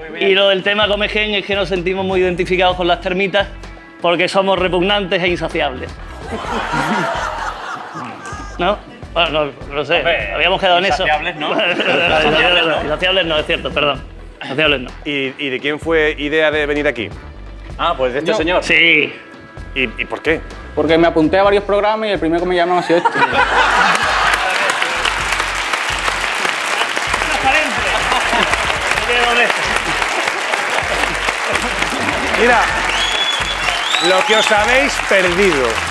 Y lo del tema Comején es que nos sentimos muy identificados con las termitas porque somos repugnantes e insaciables. ¿No? Bueno, no sé, hombre, habíamos quedado en eso. Insaciables no. Insaciables no, es cierto, perdón. Insaciables no. ¿Y de quién fue idea de venir aquí? Ah, pues de este señor. Sí. ¿Y por qué? Porque me apunté a varios programas y el primero que me llamaron ha sido este. Mira, lo que os habéis perdido.